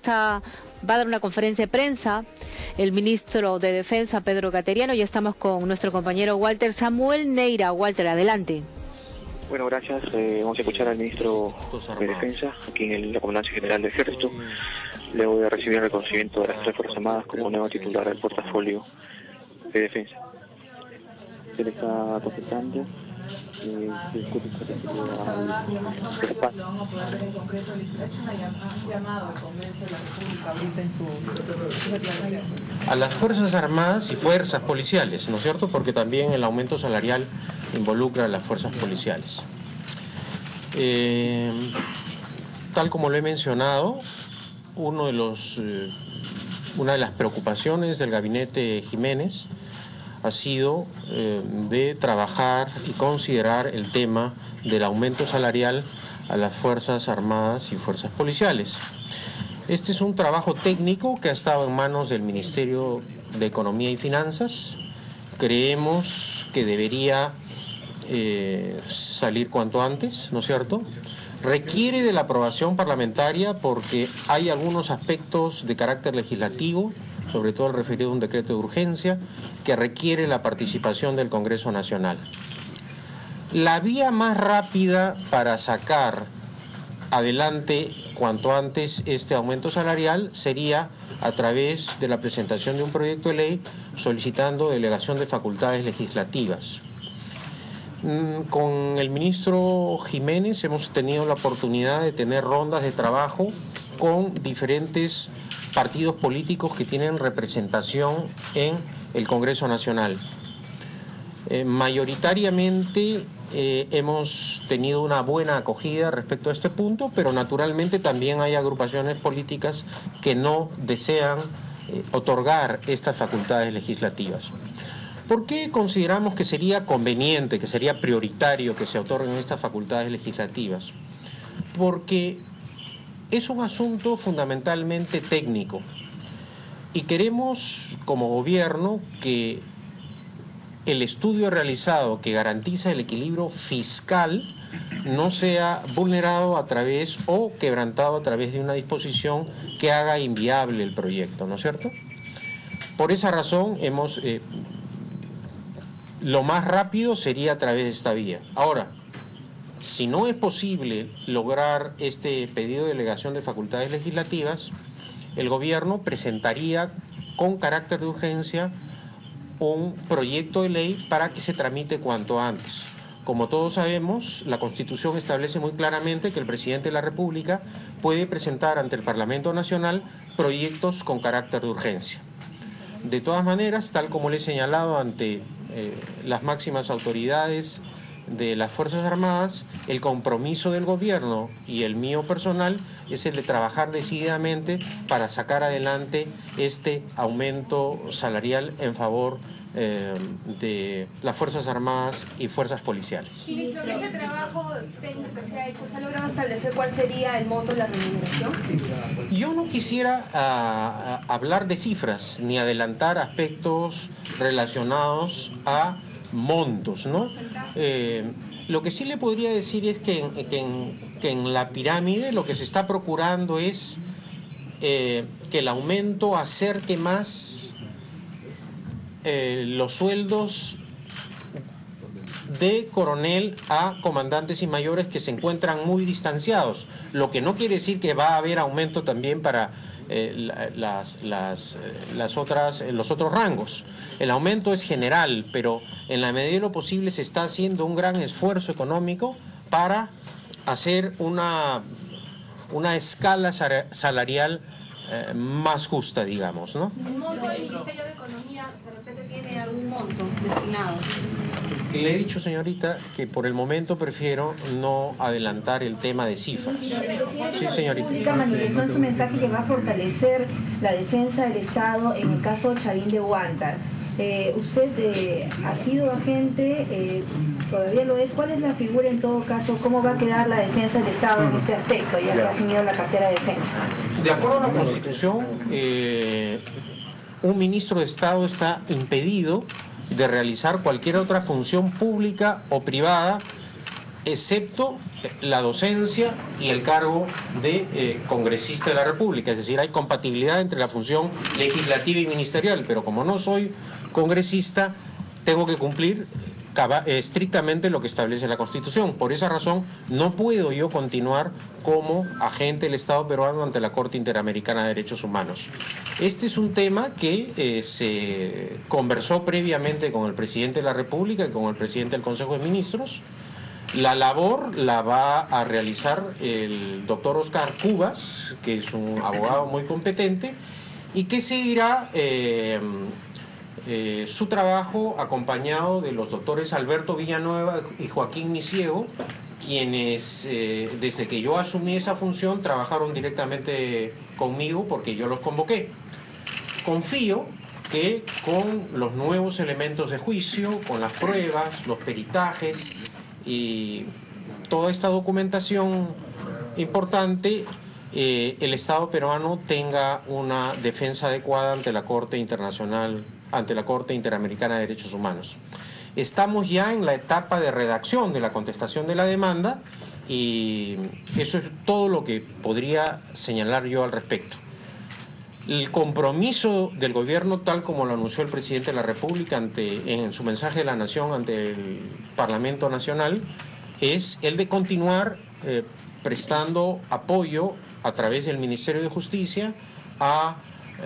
Va a dar una conferencia de prensa el ministro de Defensa, Pedro Cateriano. Ya estamos con nuestro compañero Walter Samuel Neira. Walter, adelante. Bueno, gracias. Vamos a escuchar al ministro de Defensa, aquí en la Comandancia General del Ejército, luego de recibir el reconocimiento de las tres Fuerzas Armadas como nuevo titular del portafolio de defensa. Se le está contestando. A las Fuerzas Armadas y Fuerzas Policiales, ¿no es cierto? Porque también el aumento salarial involucra a las Fuerzas Policiales. Tal como lo he mencionado, una de las preocupaciones del gabinete Jiménez ha sido de trabajar y considerar el tema del aumento salarial a las Fuerzas Armadas y Fuerzas Policiales. Este es un trabajo técnico que ha estado en manos del Ministerio de Economía y Finanzas. Creemos que debería salir cuanto antes, ¿no es cierto? Requiere de la aprobación parlamentaria porque hay algunos aspectos de carácter legislativo, sobre todo el referido a un decreto de urgencia, que requiere la participación del Congreso Nacional. La vía más rápida para sacar adelante cuanto antes este aumento salarial sería a través de la presentación de un proyecto de ley solicitando delegación de facultades legislativas. Con el ministro Jiménez hemos tenido la oportunidad de tener rondas de trabajo con diferentes partidos políticos que tienen representación en el Congreso Nacional. Mayoritariamente hemos tenido una buena acogida respecto a este punto, pero naturalmente también hay agrupaciones políticas que no desean otorgar estas facultades legislativas. ¿Por qué consideramos que sería conveniente, que sería prioritario que se otorguen estas facultades legislativas? Porque es un asunto fundamentalmente técnico y queremos como gobierno que el estudio realizado que garantiza el equilibrio fiscal no sea vulnerado a través o quebrantado a través de una disposición que haga inviable el proyecto, ¿no es cierto? Por esa razón lo más rápido sería a través de esta vía. Ahora, si no es posible lograr este pedido de delegación de facultades legislativas, el gobierno presentaría con carácter de urgencia un proyecto de ley para que se tramite cuanto antes. Como todos sabemos, la Constitución establece muy claramente que el presidente de la República puede presentar ante el Parlamento Nacional proyectos con carácter de urgencia. De todas maneras, tal como le he señalado ante las máximas autoridades de las Fuerzas Armadas, el compromiso del gobierno y el mío personal es el de trabajar decididamente para sacar adelante este aumento salarial en favor de las Fuerzas Armadas y Fuerzas Policiales. Ministro, ¿en ese trabajo técnico que se ha hecho, se ha logrado establecer cuál sería el monto de la remuneración? Yo no quisiera hablar de cifras ni adelantar aspectos relacionados a montos, ¿no? Lo que sí le podría decir es que en la pirámide lo que se está procurando es que el aumento acerque más los sueldos de coronel a comandantes y mayores que se encuentran muy distanciados, lo que no quiere decir que va a haber aumento también para los otros rangos. El aumento es general, pero en la medida de lo posible se está haciendo un gran esfuerzo económico para hacer una escala salarial más justa, digamos, ¿no? ¿El monto del Ministerio de Economía de repente tiene algún monto destinado? Le he dicho, señorita, que por el momento prefiero no adelantar el tema de cifras. Sí, señorita. La República manifestó en su mensaje que va a fortalecer la defensa del Estado en el caso Chavín de Huántar. Usted ha sido agente, todavía lo es. ¿Cuál es la figura en todo caso? ¿Cómo va a quedar la defensa del Estado en este aspecto, ya que ha asumido la cartera de defensa? De acuerdo a la Constitución, un ministro de Estado está impedido de realizar cualquier otra función pública o privada excepto la docencia y el cargo de congresista de la República. Es decir, hay compatibilidad entre la función legislativa y ministerial, pero como no soy congresista, tengo que cumplir estrictamente lo que establece la Constitución. Por esa razón, no puedo yo continuar como agente del Estado peruano ante la Corte Interamericana de Derechos Humanos. Este es un tema que se conversó previamente con el presidente de la República y con el presidente del Consejo de Ministros. La labor la va a realizar el doctor Oscar Cubas, que es un abogado muy competente, y que seguirá su trabajo acompañado de los doctores Alberto Villanueva y Joaquín Misiego, quienes desde que yo asumí esa función trabajaron directamente conmigo porque yo los convoqué. Confío que con los nuevos elementos de juicio, con las pruebas, los peritajes y toda esta documentación importante, el Estado peruano tenga una defensa adecuada ante la Corte Internacional, ante la Corte Interamericana de Derechos Humanos. Estamos ya en la etapa de redacción de la contestación de la demanda y eso es todo lo que podría señalar yo al respecto. El compromiso del gobierno, tal como lo anunció el presidente de la República en su mensaje de la Nación ante el Parlamento Nacional, es el de continuar prestando apoyo a través del Ministerio de Justicia a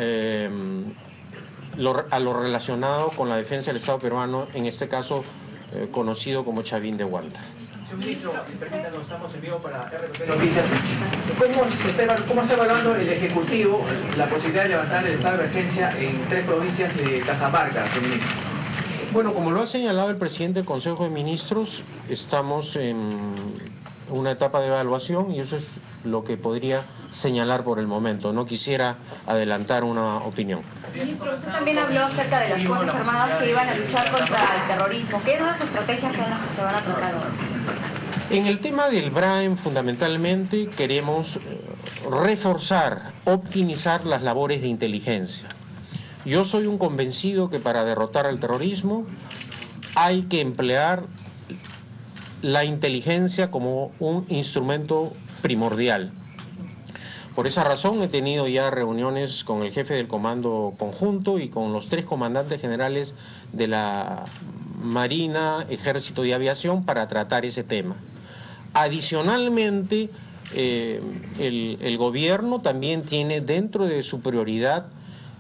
lo relacionado con la defensa del Estado peruano, en este caso conocido como Chavín de Huántar. Señor ministro, permítanos, estamos en vivo para RPP Noticias. ¿Cómo está evaluando el Ejecutivo la posibilidad de levantar el estado de emergencia en 3 provincias de Cajamarca, señor ministro? Bueno, como lo ha señalado el presidente del Consejo de Ministros, estamos en una etapa de evaluación y eso es lo que podría señalar por el momento. No quisiera adelantar una opinión. Ministro, usted también habló acerca de las Fuerzas Armadas que iban a luchar contra el terrorismo. ¿Qué nuevas estrategias son las que se van a tratar hoy? En el tema del BRAEM, fundamentalmente, queremos reforzar, optimizar las labores de inteligencia. Yo soy un convencido que para derrotar al terrorismo hay que emplear la inteligencia como un instrumento primordial. Por esa razón he tenido ya reuniones con el jefe del Comando Conjunto y con los 3 comandantes generales de la Marina, Ejército y Aviación para tratar ese tema. Adicionalmente, el gobierno también tiene dentro de su prioridad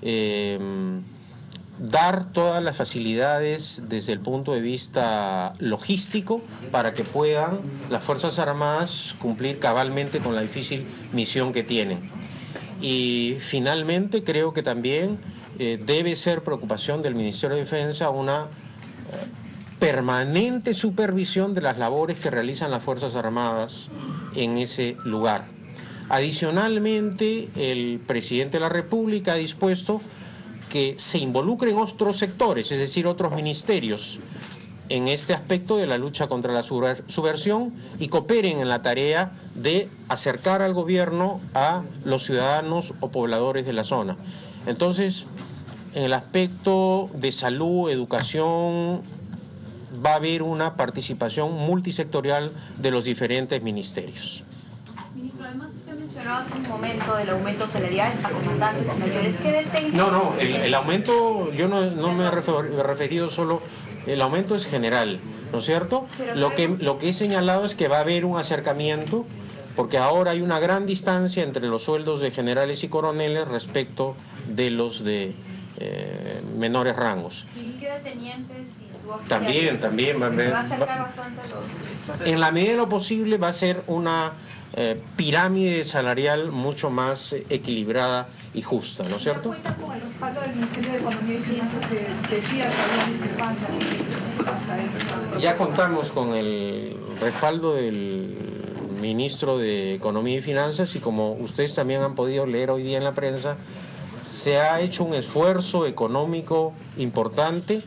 dar todas las facilidades desde el punto de vista logístico para que puedan las Fuerzas Armadas cumplir cabalmente con la difícil misión que tienen. Y finalmente creo que también debe ser preocupación del Ministerio de Defensa una permanente supervisión de las labores que realizan las Fuerzas Armadas en ese lugar. Adicionalmente, el presidente de la República ha dispuesto que se involucren otros sectores, es decir, otros ministerios, en este aspecto de la lucha contra la subversión y cooperen en la tarea de acercar al gobierno a los ciudadanos o pobladores de la zona. Entonces, en el aspecto de salud, educación, va a haber una participación multisectorial de los diferentes ministerios. Ministro, además usted mencionó hace un momento del aumento salarial a comandantes mayores. ¿Qué del técnico? No, el aumento, yo no me he referido solo, el aumento es general, ¿no es cierto? Lo que he señalado es que va a haber un acercamiento, porque ahora hay una gran distancia entre los sueldos de generales y coroneles respecto de los de menores rangos. ¿Y qué de tenientes y suboficiales? También. ¿Va a acercar bastante a los... En la medida de lo posible va a ser una pirámide salarial mucho más equilibrada y justa, ¿no es cierto? ¿Cuenta con el respaldo del Ministerio de Economía y Finanzas? Se decía que había discrepancias. Ya contamos con el respaldo del ministro de Economía y Finanzas y como ustedes también han podido leer hoy día en la prensa, se ha hecho un esfuerzo económico importante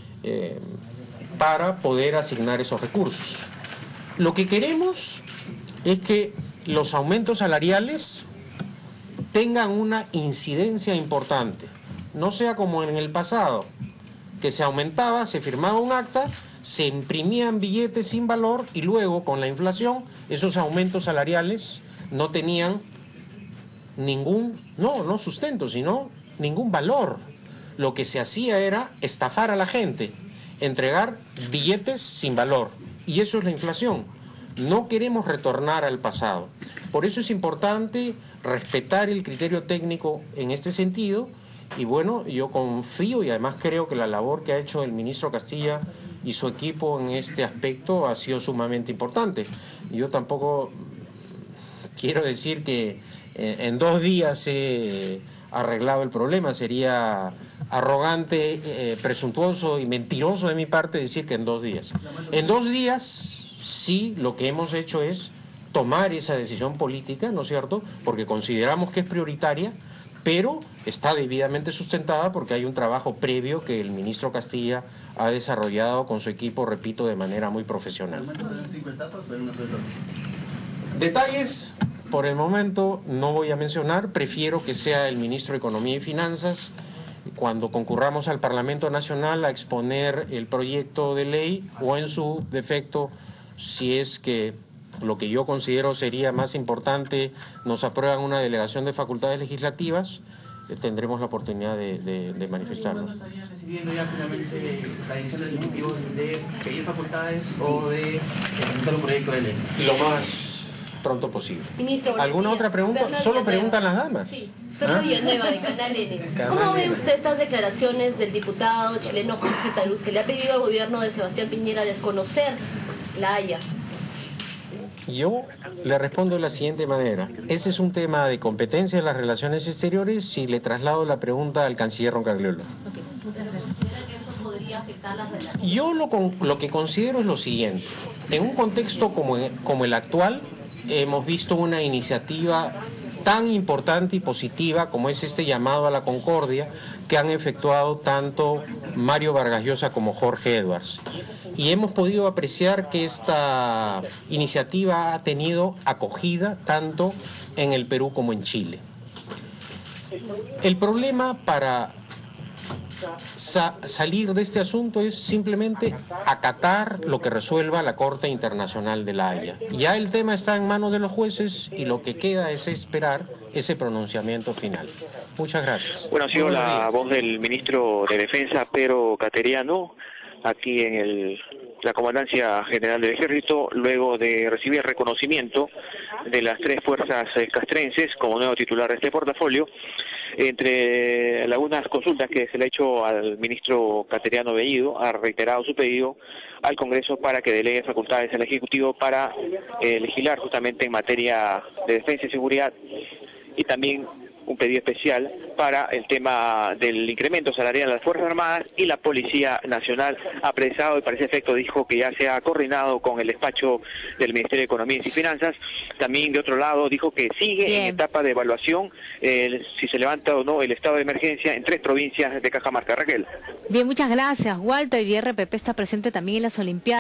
para poder asignar esos recursos. Lo que queremos es que los aumentos salariales tengan una incidencia importante. No sea como en el pasado, que se aumentaba, se firmaba un acta, se imprimían billetes sin valor y luego con la inflación esos aumentos salariales no tenían no sustento, sino ningún valor. Lo que se hacía era estafar a la gente, entregar billetes sin valor. Y eso es la inflación. No queremos retornar al pasado. Por eso es importante respetar el criterio técnico en este sentido. Y bueno, yo confío y además creo que la labor que ha hecho el ministro Castilla y su equipo en este aspecto ha sido sumamente importante. Yo tampoco quiero decir que en 2 días he arreglado el problema. Sería arrogante, presuntuoso y mentiroso de mi parte decir que en 2 días. En 2 días, sí, lo que hemos hecho es tomar esa decisión política, ¿no es cierto?, porque consideramos que es prioritaria, pero está debidamente sustentada porque hay un trabajo previo que el ministro Castilla ha desarrollado con su equipo, repito, de manera muy profesional. Detalles, por el momento, no voy a mencionar. Prefiero que sea el ministro de Economía y Finanzas, cuando concurramos al Parlamento Nacional, a exponer el proyecto de ley o, en su defecto, si es que lo que yo considero sería más importante, nos aprueban una delegación de facultades legislativas, tendremos la oportunidad de manifestarlo. ¿Cuándo estarían recibiendo ya finalmente la decisión del Ejecutivo de pedir facultades o de presentar un proyecto de ley? Lo más pronto posible. Ministro, ¿Alguna otra pregunta? Solo preguntan las damas. Sí. Fernando Villanueva, de Canal N. ¿Cómo ve usted estas declaraciones del diputado chileno Jorge Talud, que le ha pedido al gobierno de Sebastián Piñera desconocer la Haya? Yo le respondo de la siguiente manera. Ese es un tema de competencia de las relaciones exteriores y le traslado la pregunta al canciller Roncagliolo. Muchas gracias. ¿Considera que eso podría afectar las relaciones? Yo lo que considero es lo siguiente. En un contexto como el actual, hemos visto una iniciativa tan importante y positiva como es este llamado a la concordia que han efectuado tanto Mario Vargas Llosa como Jorge Edwards. Y hemos podido apreciar que esta iniciativa ha tenido acogida tanto en el Perú como en Chile. El problema para salir de este asunto es simplemente acatar lo que resuelva la Corte Internacional de la Haya. Ya el tema está en manos de los jueces y lo que queda es esperar ese pronunciamiento final. Muchas gracias. Bueno, ha sido la voz del ministro de Defensa, Pedro Cateriano, aquí en la Comandancia General del Ejército, luego de recibir reconocimiento de las 3 fuerzas castrenses como nuevo titular de este portafolio. Entre algunas consultas que se le ha hecho al ministro Cateriano Bellido, ha reiterado su pedido al Congreso para que delegue facultades al Ejecutivo para legislar justamente en materia de defensa y seguridad, y también un pedido especial para el tema del incremento salarial a las Fuerzas Armadas y la Policía Nacional. Ha precisado y para ese efecto dijo que ya se ha coordinado con el despacho del Ministerio de Economía y Finanzas. También, de otro lado, dijo que sigue en etapa de evaluación si se levanta o no el estado de emergencia en 3 provincias de Cajamarca. Raquel. Bien, muchas gracias, Walter. Y RPP está presente también en las Olimpiadas.